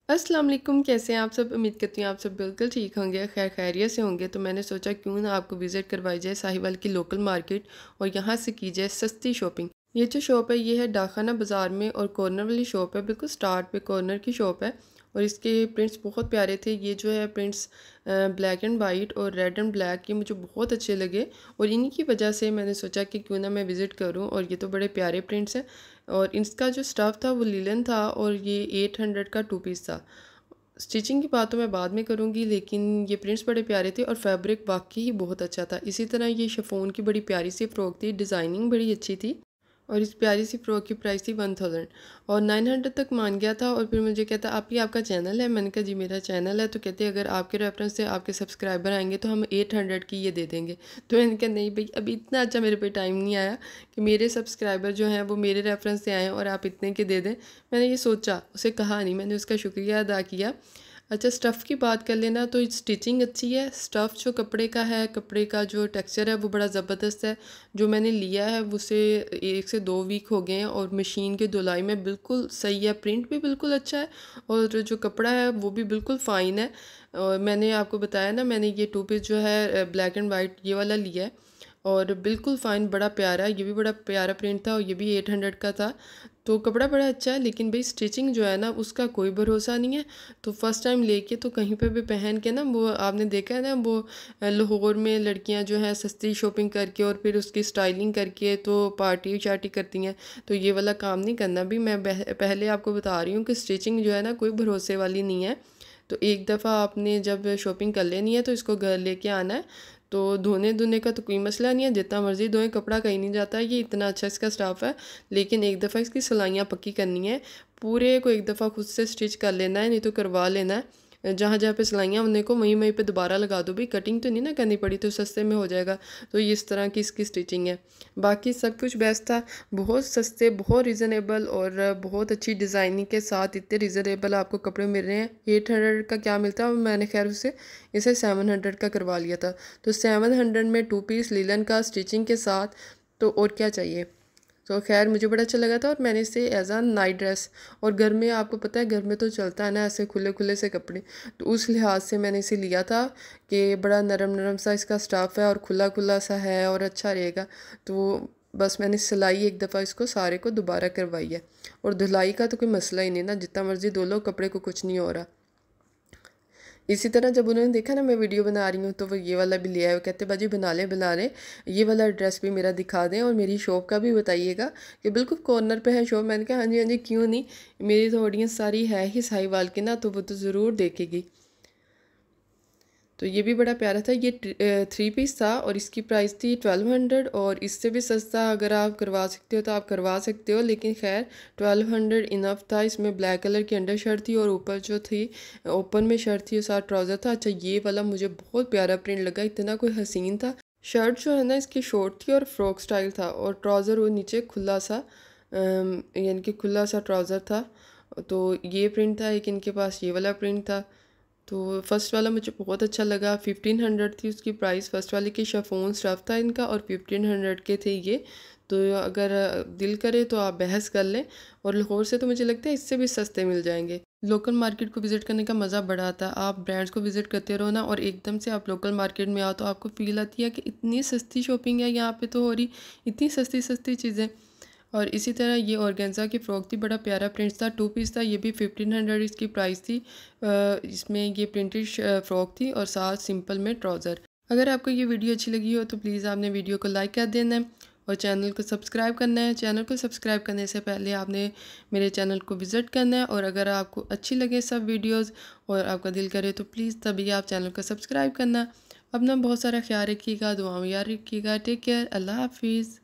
अस्सलाम वालेकुम, कैसे हैं आप सब। उम्मीद करती हूँ आप सब बिल्कुल ठीक होंगे, खैर खैरियत से होंगे। तो मैंने सोचा क्यों ना आपको विज़िट करवाई जाए साहिवाल की लोकल मार्केट और यहाँ से की जाए सस्ती शॉपिंग। ये जो शॉप है ये है डाखाना बाज़ार में और कॉर्नर वाली शॉप है, बिल्कुल स्टार्ट पे कॉर्नर की शॉप है। और इसके प्रिंट्स बहुत प्यारे थे। ये जो है प्रिंट्स ब्लैक एंड वाइट और रेड एंड ब्लैक, ये मुझे बहुत अच्छे लगे और इन्हीं की वजह से मैंने सोचा कि क्यों ना मैं विज़िट करूँ। और ये तो बड़े प्यारे प्रिंट्स हैं और इसका जो स्टफ़ था वो लिलन था और ये 800 का 2 पीस था। स्टिचिंग की बात तो मैं बाद में करूँगी, लेकिन ये प्रिंट्स बड़े प्यारे थे और फैब्रिक वाक़ई ही बहुत अच्छा था। इसी तरह ये शिफॉन की बड़ी प्यारी सी फ़्रॉक थी, डिज़ाइनिंग बड़ी अच्छी थी और इस प्यारी सी फ़्रॉक की प्राइस थी 1000 और 900 तक मान गया था। और फिर मुझे कहता आप ही आपका चैनल है। मैंने कहा जी मेरा चैनल है। तो कहते अगर आपके रेफरेंस से आपके सब्सक्राइबर आएंगे तो हम 800 की ये दे देंगे। तो मैंने कहा नहीं भाई, अभी इतना अच्छा मेरे पे टाइम नहीं आया कि मेरे सब्सक्राइबर जो हैं वो मेरे रेफरेंस से आएँ और आप इतने के दे दें। मैंने ये सोचा, उसे कहा नहीं, मैंने उसका शुक्रिया अदा किया। अच्छा, स्टफ़ की बात कर लेना तो स्टिचिंग अच्छी है। स्टफ़ जो कपड़े का है, कपड़े का जो टेक्सचर है वो बड़ा ज़बरदस्त है। जो मैंने लिया है उसे 1 से 2 वीक हो गए हैं और मशीन की धुलाई में बिल्कुल सही है। प्रिंट भी बिल्कुल अच्छा है और जो कपड़ा है वो भी बिल्कुल फ़ाइन है। और मैंने आपको बताया ना, मैंने ये 2 पीस जो है ब्लैक एंड वाइट ये वाला लिया है और बिल्कुल फ़ाइन, बड़ा प्यारा है। ये भी बड़ा प्यारा प्रिंट था और ये भी 800 का था। तो कपड़ा बड़ा अच्छा है, लेकिन भई स्टिचिंग जो है ना उसका कोई भरोसा नहीं है। तो फर्स्ट टाइम लेके तो कहीं पे भी पहन के ना, वो आपने देखा है ना, वो लाहौर में लड़कियां जो है सस्ती शॉपिंग करके और फिर उसकी स्टाइलिंग करके तो पार्टी शार्टी करती हैं। तो ये वाला काम नहीं करना। भी मैं पहले आपको बता रही हूँ कि स्टिचिंग जो है ना कोई भरोसे वाली नहीं है। तो एक दफ़ा आपने जब शॉपिंग कर लेनी है तो इसको घर लेके आना है। तो धोने धोने का तो कोई मसला नहीं है, जितना मर्ज़ी धोएं, कपड़ा कहीं नहीं जाता है। ये इतना अच्छा इसका स्टाफ है। लेकिन एक दफ़ा इसकी सिलाइयाँ पक्की करनी है। पूरे को एक दफ़ा खुद से स्टिच कर लेना है, नहीं तो करवा लेना है। जहाँ जहाँ पे सिलाइयाँ होने को वहीं वहीं पे दोबारा लगा दो। भी कटिंग तो नहीं ना करनी पड़ी, तो सस्ते में हो जाएगा। तो ये इस तरह की इसकी स्टिचिंग है। बाकी सब कुछ बेस्ट था। बहुत सस्ते, बहुत रीज़नेबल और बहुत अच्छी डिज़ाइनिंग के साथ इतने रीज़नेबल आपको कपड़े मिल रहे हैं। 800 का क्या मिलता है, मैंने खैर उसे इसे 700 का करवा लिया था। तो 700 में 2 पीस लिलन का स्टिचिंग के साथ, तो और क्या चाहिए। तो खैर मुझे बड़ा अच्छा लगा था और मैंने इसे एज आ नाइट ड्रेस, और घर में आपको पता है घर में तो चलता है ना ऐसे खुले खुले से कपड़े, तो उस लिहाज से मैंने इसे लिया था कि बड़ा नरम नरम सा इसका स्टाफ है और खुला खुला सा है और अच्छा रहेगा। तो बस मैंने सिलाई एक दफ़ा इसको सारे को दोबारा करवाई है और धुलाई का तो कोई मसला ही नहीं ना, जितना मर्ज़ी धो लो कपड़े को कुछ नहीं हो रहा। इसी तरह जब उन्होंने देखा ना मैं वीडियो बना रही हूँ तो वो ये वाला भी ले आए। वो कहते बाजी बना लें, ये वाला एड्रेस भी मेरा दिखा दें और मेरी शॉप का भी बताइएगा कि बिल्कुल कॉर्नर पे है शॉप। मैंने कहा हाँ जी क्यों नहीं, मेरी तो ऑडियंस सारी है ही साहिवाल की ना, तो वो तो ज़रूर देखेगी। तो ये भी बड़ा प्यारा था। ये 3 पीस था और इसकी प्राइस थी 1200। और इससे भी सस्ता अगर आप करवा सकते हो तो आप करवा सकते हो, लेकिन खैर 1200 इनफ था। इसमें ब्लैक कलर की अंडर शर्ट थी और ऊपर जो थी ओपन में शर्ट थी और साथ ट्राउज़र था। अच्छा, ये वाला मुझे बहुत प्यारा प्रिंट लगा, इतना कोई हसीन था। शर्ट जो है ना इसकी शॉर्ट थी और फ्रॉक स्टाइल था और ट्राउज़र वो नीचे खुला सा, यानी कि खुला सा ट्राउज़र था। तो ये प्रिंट था एक, इनके पास ये वाला प्रिंट था। तो फर्स्ट वाला मुझे बहुत अच्छा लगा। 1500 थी उसकी प्राइस। फर्स्ट वाले की शिफॉन स्टफ़ था इनका और 1500 के थे ये। तो अगर दिल करे तो आप बहस कर लें। और लाहौर से तो मुझे लगता है इससे भी सस्ते मिल जाएंगे। लोकल मार्केट को विज़िट करने का मज़ा बड़ा आता है। आप ब्रांड्स को विज़िट करते रहो ना और एकदम से आप लोकल मार्केट में आओ तो आपको फ़ील आती है कि इतनी सस्ती शॉपिंग है यहाँ पे तो हो रही, इतनी सस्ती सस्ती चीज़ें। और इसी तरह ये ऑर्गेन्जा की फ़्रॉक थी, बड़ा प्यारा प्रिंट था, 2 पीस था। ये भी 1500 इसकी प्राइस थी। इसमें ये प्रिंटेड फ़्रॉक थी और साथ सिंपल में ट्राउज़र। अगर आपको ये वीडियो अच्छी लगी हो तो प्लीज़ आपने वीडियो को लाइक कर देना है और चैनल को सब्सक्राइब करना है। चैनल को सब्सक्राइब करने से पहले आपने मेरे चैनल को विज़िट करना है। और अगर आपको अच्छी लगे सब वीडियोज़ और आपका दिल करे तो प्लीज़ तभी आप चैनल को सब्सक्राइब करना। अपना बहुत सारा ख्याल रखिएगा, दुआ में याद रखिएगा। टेक केयर, अल्लाह हाफिज़।